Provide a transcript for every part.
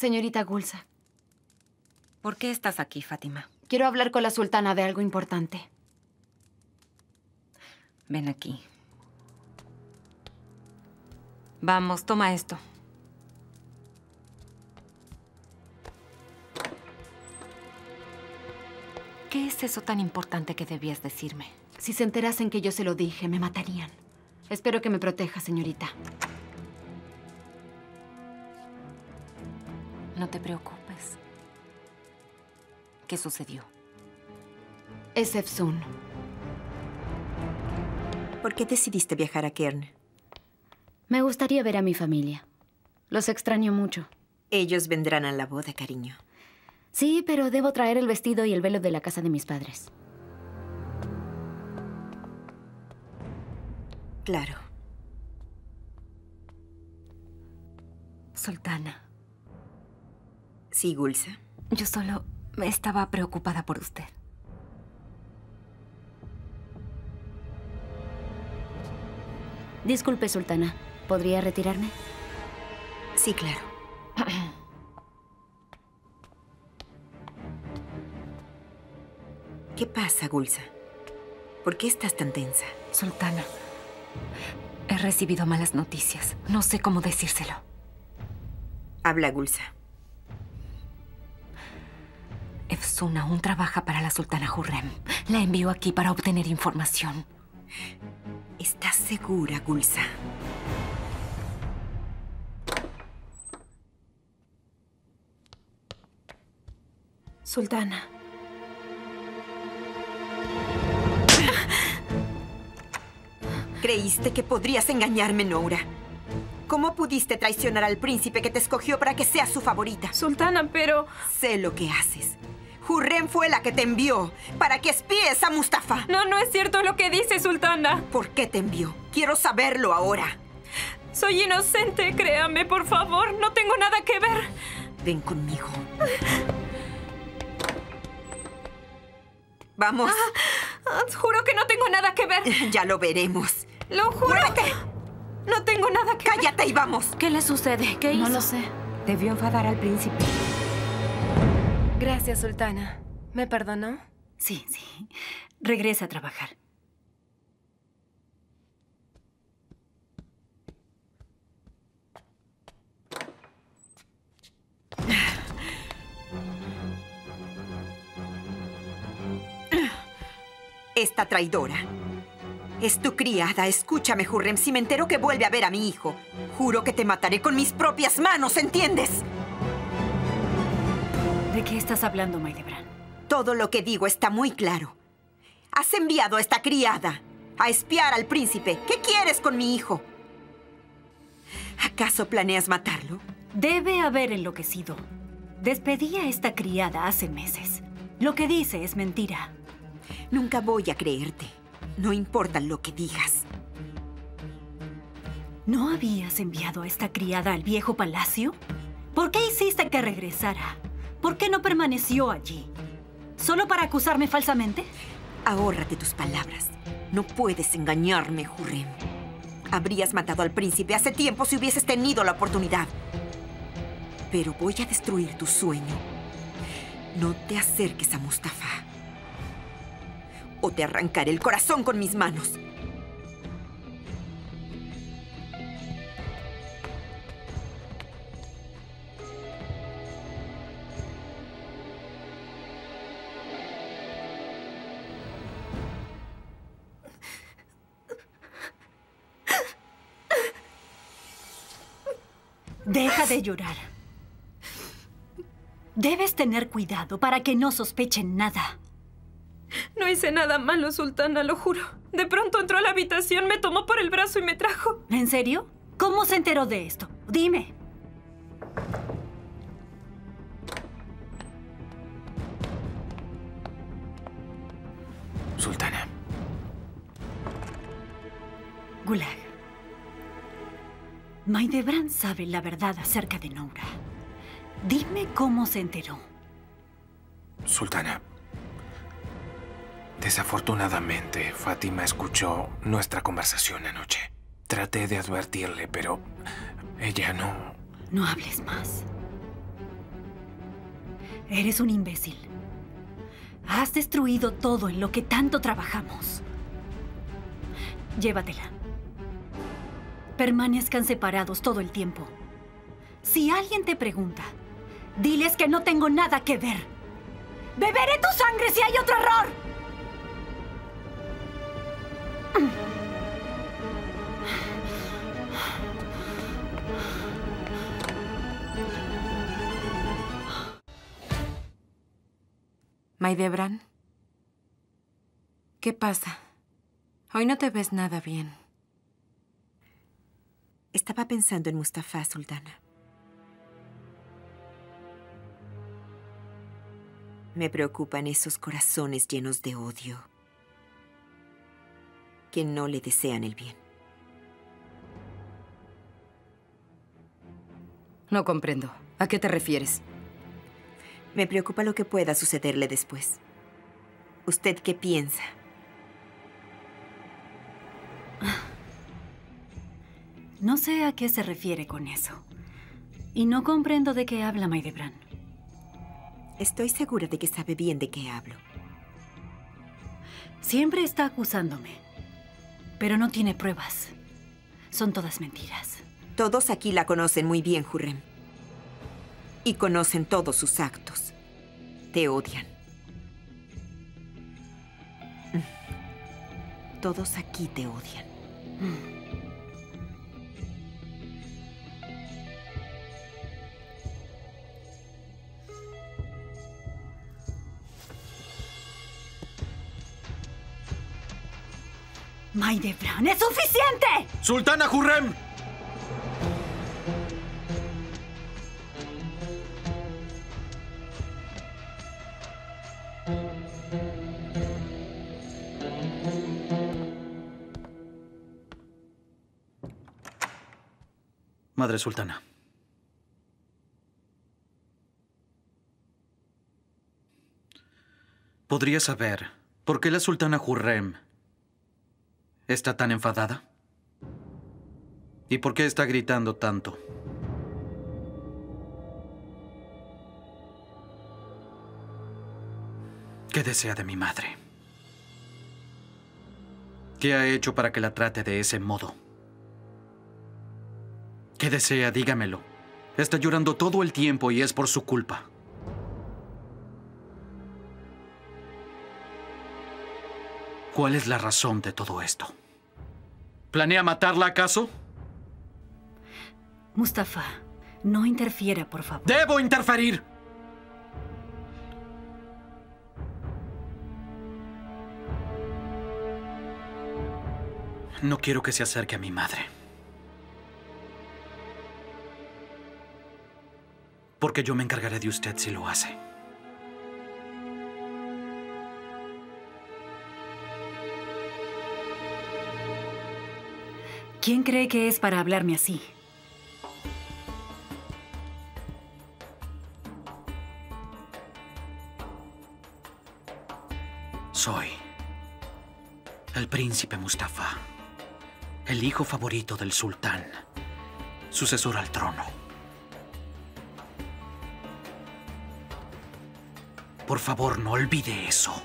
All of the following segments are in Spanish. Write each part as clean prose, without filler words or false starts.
Señorita Gulsa. ¿Por qué estás aquí, Fátima? Quiero hablar con la sultana de algo importante. Ven aquí. Vamos, toma esto. ¿Qué es eso tan importante que debías decirme? Si se enterasen que yo se lo dije, me matarían. Espero que me proteja, señorita. No te preocupes. ¿Qué sucedió? Es Efsun. ¿Por qué decidiste viajar a Kern? Me gustaría ver a mi familia. Los extraño mucho. Ellos vendrán a la boda, cariño. Sí, pero debo traer el vestido y el velo de la casa de mis padres. Claro. Sultana. Sí, Gulsa. Yo solo estaba preocupada por usted. Disculpe, sultana. ¿Podría retirarme? Sí, claro. ¿Qué pasa, Gulsa? ¿Por qué estás tan tensa? Sultana, he recibido malas noticias. No sé cómo decírselo. Habla, Gulsa. Efsun aún trabaja para la sultana Hurrem. La envió aquí para obtener información. ¿Estás segura, Gulsa? Sultana. ¿Creíste que podrías engañarme, Noura? ¿Cómo pudiste traicionar al príncipe que te escogió para que seas su favorita? Sultana, pero... Sé lo que haces. Hurrem fue la que te envió para que espíes a Mustafa. No, no es cierto lo que dice, Sultana. ¿Por qué te envió? Quiero saberlo ahora. Soy inocente, créame, por favor. No tengo nada que ver. Ven conmigo. Vamos. Juro que no tengo nada que ver. Ya lo veremos. Lo juro. ¡Muévete! No tengo nada que ver. ¡Cállate y vamos! ¿Qué le sucede? ¿Qué hizo? No lo sé. Debió enfadar al príncipe. Gracias, Sultana. ¿Me perdonó? Sí, sí. Regresa a trabajar. Esta traidora es tu criada. Escúchame, Hurrem. Si me entero que vuelve a ver a mi hijo, juro que te mataré con mis propias manos, ¿entiendes? ¿De qué estás hablando, Maidebran? Todo lo que digo está muy claro. Has enviado a esta criada a espiar al príncipe. ¿Qué quieres con mi hijo? ¿Acaso planeas matarlo? Debe haber enloquecido. Despedí a esta criada hace meses. Lo que dice es mentira. Nunca voy a creerte. No importa lo que digas. ¿No habías enviado a esta criada al viejo palacio? ¿Por qué hiciste que regresara? ¿Por qué no permaneció allí? ¿Solo para acusarme falsamente? Ahórrate tus palabras. No puedes engañarme, Hurrem. Habrías matado al príncipe hace tiempo si hubieses tenido la oportunidad. Pero voy a destruir tu sueño. No te acerques a Mustafa. O te arrancaré el corazón con mis manos. Deja de llorar. Debes tener cuidado para que no sospechen nada. No hice nada malo, Sultana, lo juro. De pronto entró a la habitación, me tomó por el brazo y me trajo. ¿En serio? ¿Cómo se enteró de esto? Dime. Sultana. Gulag. Maidebran sabe la verdad acerca de Noura. Dime cómo se enteró. Sultana. Desafortunadamente, Fátima escuchó nuestra conversación anoche. Traté de advertirle, pero ella no... No hables más. Eres un imbécil. Has destruido todo en lo que tanto trabajamos. Llévatela. Permanezcan separados todo el tiempo. Si alguien te pregunta, diles que no tengo nada que ver. ¡Beberé tu sangre si hay otro error! Maidebran, ¿qué pasa? Hoy no te ves nada bien. Estaba pensando en Mustafa, Sultana. Me preocupan esos corazones llenos de odio que no le desean el bien. No comprendo. ¿A qué te refieres? Me preocupa lo que pueda sucederle después. ¿Usted qué piensa? No sé a qué se refiere con eso. Y no comprendo de qué habla Maidebran. Estoy segura de que sabe bien de qué hablo. Siempre está acusándome. Pero no tiene pruebas. Son todas mentiras. Todos aquí la conocen muy bien, Hurrem. Y conocen todos sus actos. Te odian. Todos aquí te odian. Maidebran, ¡es suficiente! ¡Sultana Hurrem! Madre Sultana. ¿Podría saber por qué la Sultana Hurrem está tan enfadada? ¿Y por qué está gritando tanto? ¿Qué desea de mi madre? ¿Qué ha hecho para que la trate de ese modo? ¿Qué desea? Dígamelo. Está llorando todo el tiempo y es por su culpa. ¿Cuál es la razón de todo esto? ¿Planea matarla acaso? Mustafa, no interfiera, por favor. ¡Debo interferir! No quiero que se acerque a mi madre. Porque yo me encargaré de usted si lo hace. ¿Quién cree que es para hablarme así? Soy el príncipe Mustafa, el hijo favorito del sultán, sucesor al trono. Por favor, no olvide eso.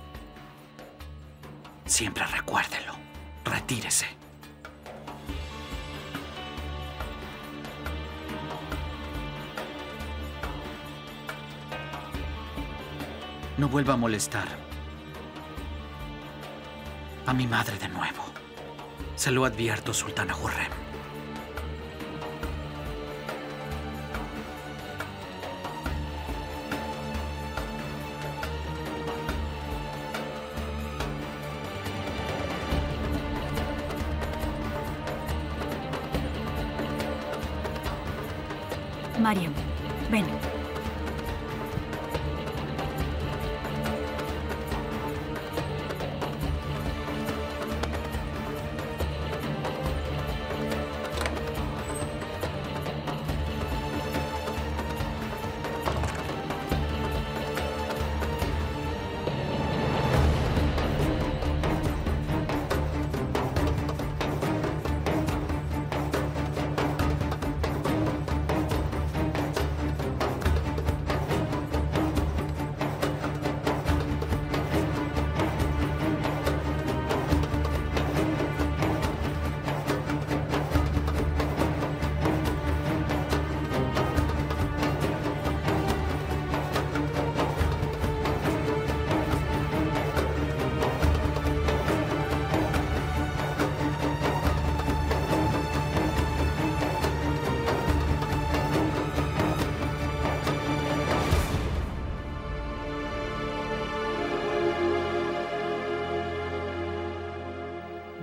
Siempre recuérdelo. Retírese. No vuelva a molestar a mi madre de nuevo. Se lo advierto, Sultana Hurrem. Mariam, ven.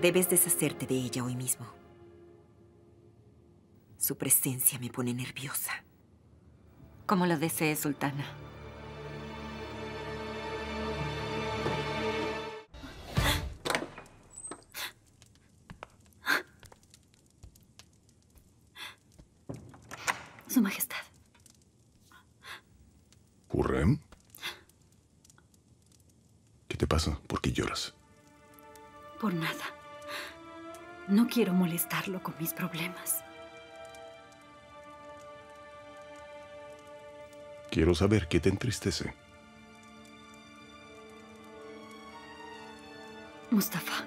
Debes deshacerte de ella hoy mismo. Su presencia me pone nerviosa. Como lo desee, sultana. Su Majestad. ¿Hurrem? ¿Qué te pasa? ¿Por qué lloras? Por nada. No quiero molestarlo con mis problemas. Quiero saber qué te entristece. Mustafa.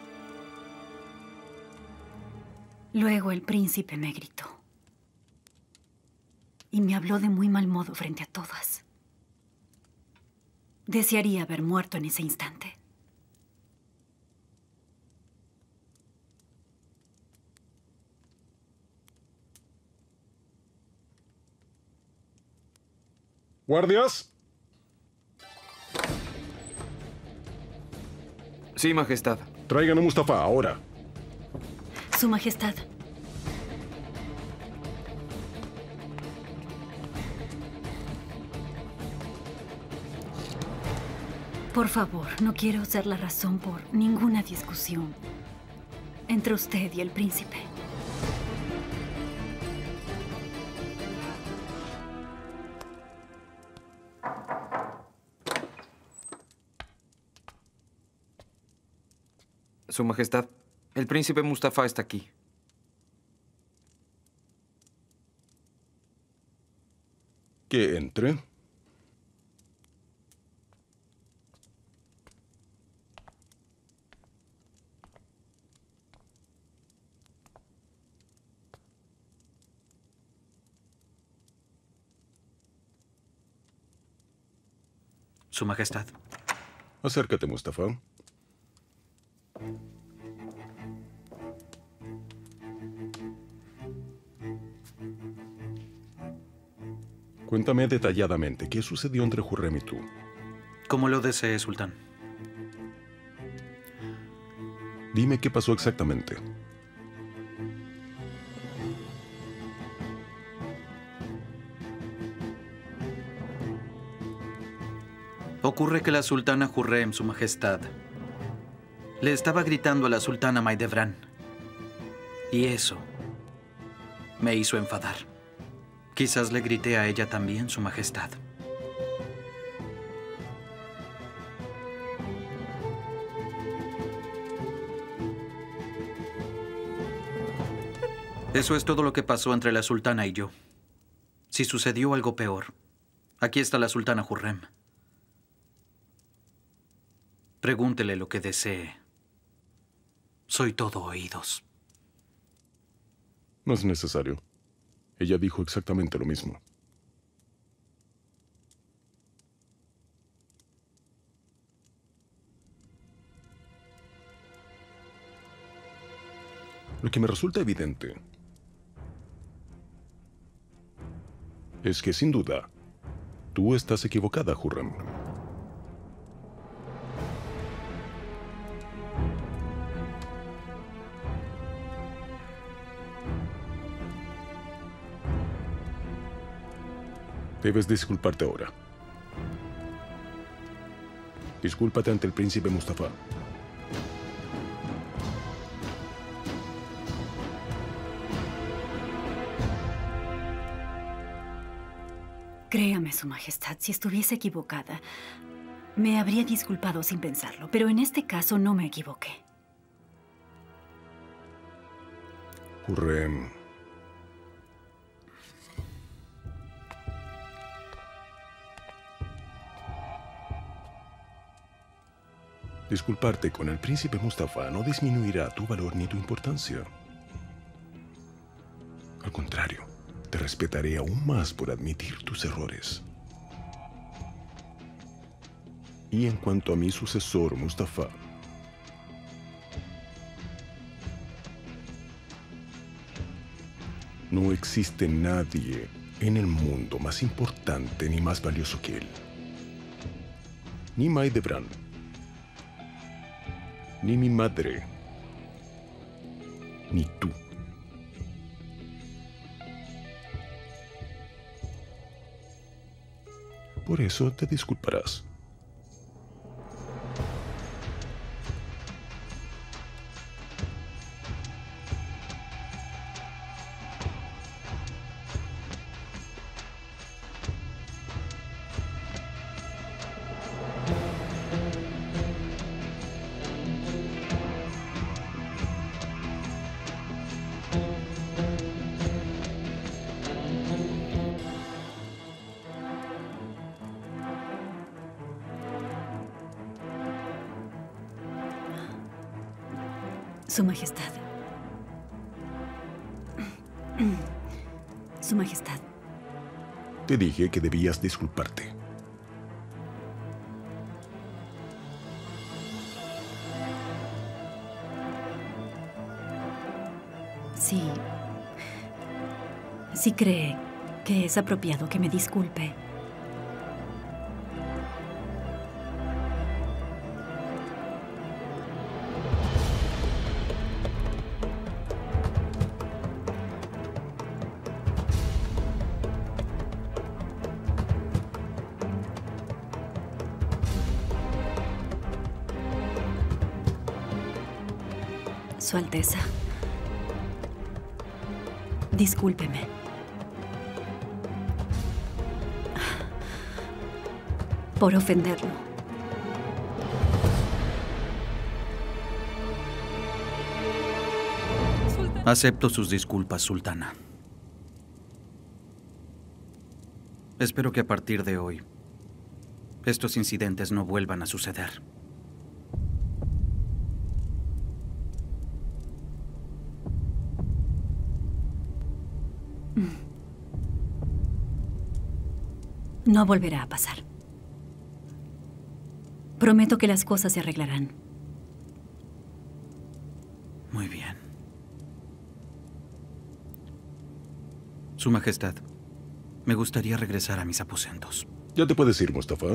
Luego el príncipe me gritó. Y me habló de muy mal modo frente a todas. Desearía haber muerto en ese instante. ¡Guardias! Sí, Majestad. Traigan a Mustafa ahora. Su Majestad. Por favor, no quiero ser la razón por ninguna discusión entre usted y el príncipe. Su Majestad, el príncipe Mustafa está aquí. Que entre. Su Majestad. Acércate, Mustafa. Cuéntame detalladamente qué sucedió entre Hurrem y tú. Como lo desee, sultán. Dime qué pasó exactamente. Ocurre que la sultana Hurrem, Su Majestad, le estaba gritando a la sultana Mahidevran. Y eso me hizo enfadar. Quizás le grité a ella también, Su Majestad. Eso es todo lo que pasó entre la sultana y yo. Si sucedió algo peor, aquí está la sultana Hurrem. Pregúntele lo que desee. Soy todo oídos. No es necesario. Ella dijo exactamente lo mismo. Lo que me resulta evidente es que, sin duda, tú estás equivocada, Hurrem. Debes disculparte ahora. Discúlpate ante el príncipe Mustafa. Créame, Su Majestad, si estuviese equivocada, me habría disculpado sin pensarlo, pero en este caso no me equivoqué. Hurrem. Disculparte con el príncipe Mustafa no disminuirá tu valor ni tu importancia. Al contrario, te respetaré aún más por admitir tus errores. Y en cuanto a mi sucesor, Mustafa, no existe nadie en el mundo más importante ni más valioso que él. Ni Mahidevran, ni mi madre, ni tú. Por eso te disculparás. Su Majestad. Su Majestad. Te dije que debías disculparte. Sí. Sí cree que es apropiado que me disculpe. Su Alteza. Discúlpeme. Por ofenderlo. Acepto sus disculpas, Sultana. Espero que a partir de hoy estos incidentes no vuelvan a suceder. No volverá a pasar. Prometo que las cosas se arreglarán. Muy bien. Su Majestad, me gustaría regresar a mis aposentos. Ya te puedes ir, Mustafa.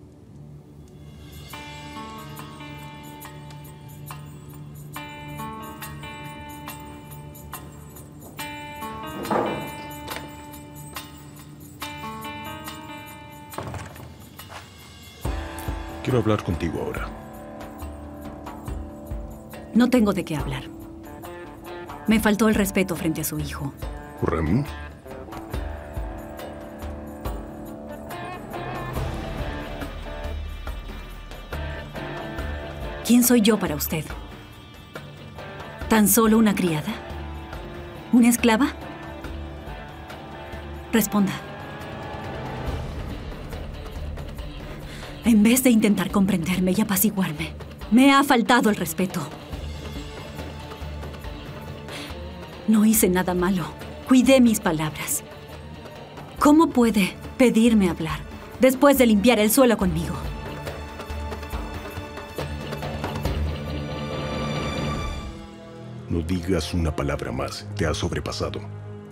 Quiero hablar contigo ahora. No tengo de qué hablar. Me faltó el respeto frente a su hijo. Khurram. ¿Quién soy yo para usted? ¿Tan solo una criada? ¿Una esclava? Responda. En vez de intentar comprenderme y apaciguarme, me ha faltado el respeto. No hice nada malo. Cuidé mis palabras. ¿Cómo puede pedirme hablar después de limpiar el suelo conmigo? No digas una palabra más. Te has sobrepasado.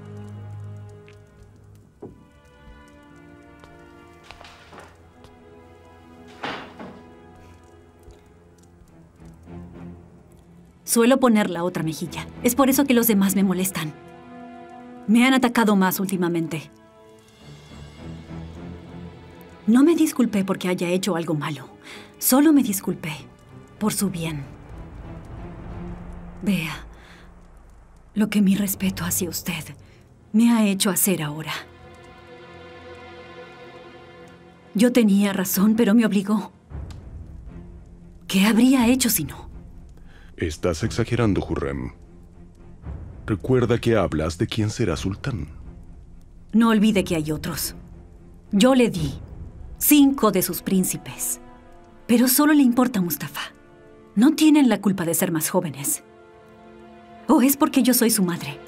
Suelo poner la otra mejilla. Es por eso que los demás me molestan. Me han atacado más últimamente. No me disculpé porque haya hecho algo malo. Solo me disculpé por su bien. Vea lo que mi respeto hacia usted me ha hecho hacer ahora. Yo tenía razón, pero me obligó. ¿Qué habría hecho si no? Estás exagerando, Khurram. Recuerda que hablas de quién será sultán. No olvide que hay otros. Yo le di 5 de sus príncipes. Pero solo le importa a Mustafa. No tienen la culpa de ser más jóvenes. ¿O es porque yo soy su madre?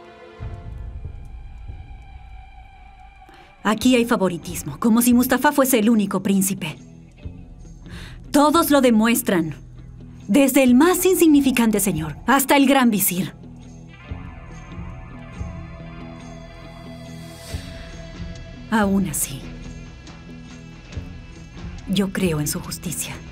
Aquí hay favoritismo, como si Mustafa fuese el único príncipe. Todos lo demuestran. Desde el más insignificante señor hasta el gran visir. Aún así, yo creo en su justicia.